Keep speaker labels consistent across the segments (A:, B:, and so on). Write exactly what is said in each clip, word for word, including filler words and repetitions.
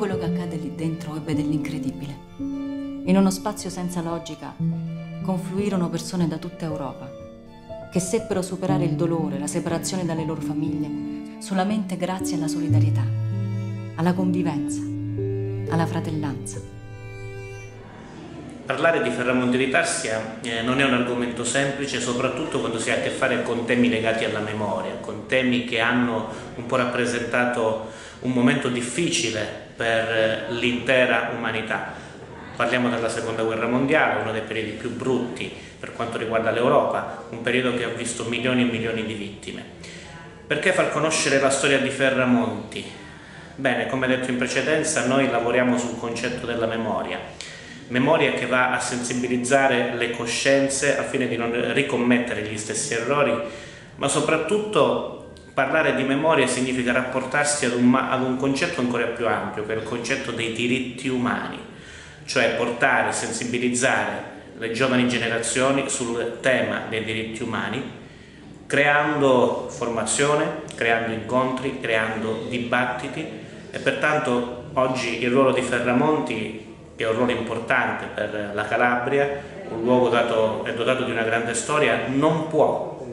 A: quello che accade lì dentro ebbe dell'incredibile. In uno spazio senza logica confluirono persone da tutta Europa, che seppero superare il dolore, la separazione dalle loro famiglie, solamente grazie alla solidarietà, alla convivenza, alla fratellanza.
B: Parlare di Ferramonti di Tarsia eh, non è un argomento semplice, soprattutto quando si ha a che fare con temi legati alla memoria, con temi che hanno un po' rappresentato un momento difficile per l'intera umanità. Parliamo della Seconda Guerra Mondiale, uno dei periodi più brutti per quanto riguarda l'Europa, un periodo che ha visto milioni e milioni di vittime. Perché far conoscere la storia di Ferramonti? Bene, come detto in precedenza, noi lavoriamo sul concetto della memoria. Memoria che va a sensibilizzare le coscienze al fine di non ricommettere gli stessi errori, ma soprattutto parlare di memoria significa rapportarsi ad un, ad un concetto ancora più ampio, che è il concetto dei diritti umani, cioè portare, sensibilizzare le giovani generazioni sul tema dei diritti umani, creando formazione, creando incontri, creando dibattiti, e pertanto oggi il ruolo di Ferramonti, che è un ruolo importante per la Calabria, un luogo dato, è dotato di una grande storia, non può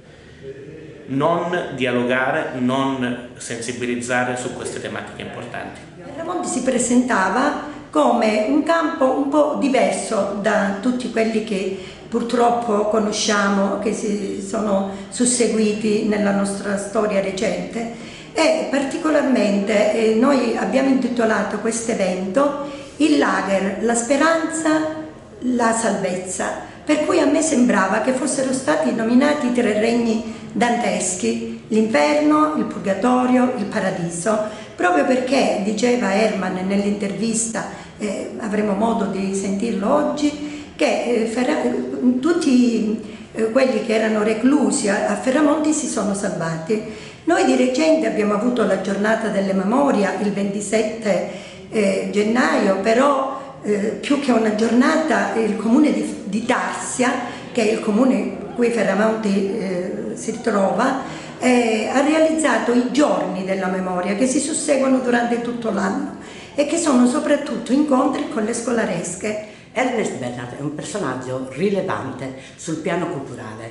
B: non dialogare, non sensibilizzare su queste tematiche importanti.
C: Ferramonti si presentava come un campo un po' diverso da tutti quelli che purtroppo conosciamo, che si sono susseguiti nella nostra storia recente, e particolarmente eh, noi abbiamo intitolato questo evento Il lager, la speranza, la salvezza, per cui a me sembrava che fossero stati nominati i tre regni danteschi, l'inferno, il purgatorio, il paradiso, proprio perché, diceva Herman nell'intervista, eh, avremo modo di sentirlo oggi, che eh, Ferra, tutti eh, quelli che erano reclusi a, a Ferramonti si sono salvati. Noi di recente abbiamo avuto la giornata delle memoria il ventisette Eh, gennaio, però eh, più che una giornata il comune di, di Tarsia, che è il comune in cui Ferramonti eh, si trova, eh, ha realizzato i giorni della memoria che si susseguono durante tutto l'anno e che sono soprattutto incontri con le scolaresche.
D: Ernest Bernard è un personaggio rilevante sul piano culturale.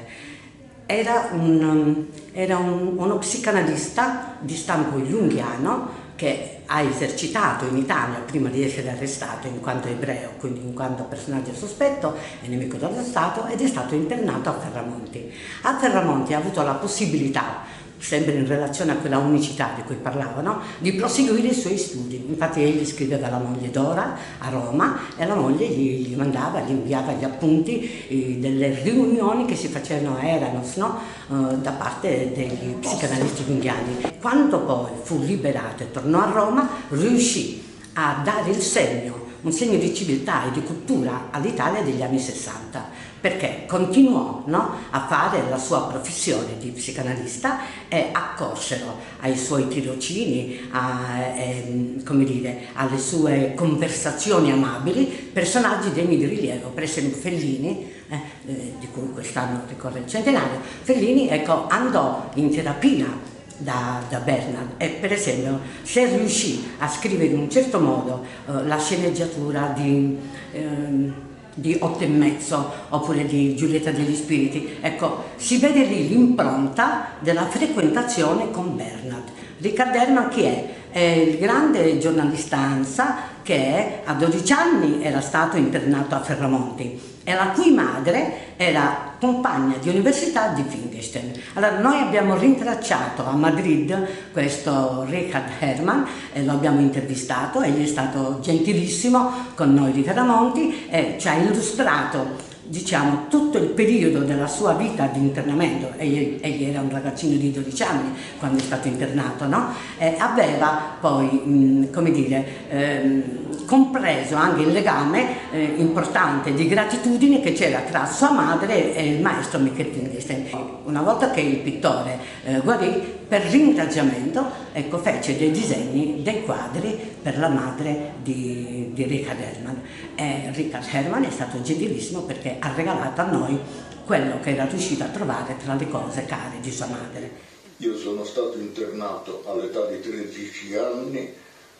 D: Era, un, era un, uno psicanalista di stampo junghiano che ha esercitato in Italia prima di essere arrestato in quanto ebreo, quindi in quanto personaggio sospetto e nemico dello Stato, ed è stato internato a Ferramonti. A Ferramonti ha avuto la possibilità, sempre in relazione a quella unicità di cui parlavano, di proseguire i suoi studi. Infatti egli scriveva alla moglie Dora a Roma e la moglie gli, gli mandava, gli inviava gli appunti eh, delle riunioni che si facevano a Eranos, no? eh, da parte degli psicanalisti junghiani. Quando poi fu liberato e tornò a Roma, riuscì a dare il segno, un segno di civiltà e di cultura all'Italia degli anni sessanta, perché continuò, no, a fare la sua professione di psicanalista e accorsero ai suoi tirocini, a, eh, come dire, alle sue conversazioni amabili, personaggi degni di rilievo. Per esempio Fellini, eh, eh, di cui quest'anno ricorre il centenario, Fellini, ecco, andò in terapia Da, da Bernard e per esempio se riuscì a scrivere in un certo modo eh, la sceneggiatura di, eh, di Otto e mezzo oppure di Giulietta degli Spiriti, ecco, si vede lì l'impronta della frequentazione con Bernard. Richard Herman chi è? È il grande giornalista ANSA che a dodici anni era stato internato a Ferramonti e la cui madre era compagna di università di Wittgenstein. Allora noi abbiamo rintracciato a Madrid questo Richard Herman e lo abbiamo intervistato, egli è stato gentilissimo con noi di Ferramonti e ci ha illustrato, diciamo, tutto il periodo della sua vita di internamento. Egli, egli era un ragazzino di dodici anni quando è stato internato, no? E aveva poi, mh, come dire, ehm, compreso anche il legame eh, importante di gratitudine che c'era tra sua madre e il maestro Michel Wittgenstein. Una volta che il pittore eh, guarì, per ringraziamento, ecco, fece dei disegni, dei quadri per la madre di, di Richard Herman. E Richard Herman è stato gentilissimo perché ha regalato a noi quello che era riuscito a trovare tra le cose care di sua madre.
E: Io sono stato internato all'età di tredici anni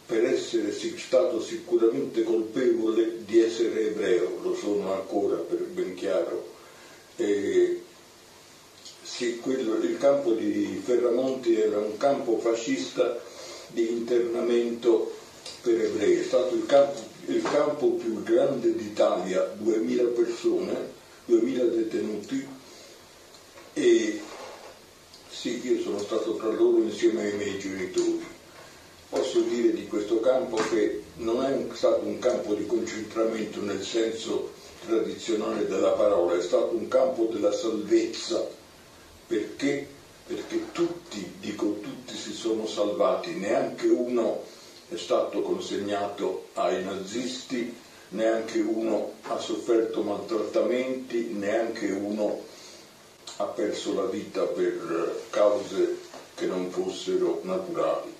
E: per essere stato sicuramente colpevole di essere ebreo, lo sono ancora, per ben chiaro. E sì, quello, il campo di Ferramonti era un campo fascista di internamento per ebrei, è stato il campo, il campo più grande d'Italia, duemila persone, duemila detenuti, e sì, io sono stato tra loro insieme ai miei genitori. Posso dire di questo campo che non è un, stato un campo di concentramento nel senso tradizionale della parola, è stato un campo della salvezza. Perché? Perché tutti, dico tutti, si sono salvati, neanche uno è stato consegnato ai nazisti, neanche uno ha sofferto maltrattamenti, neanche uno ha perso la vita per cause che non fossero naturali.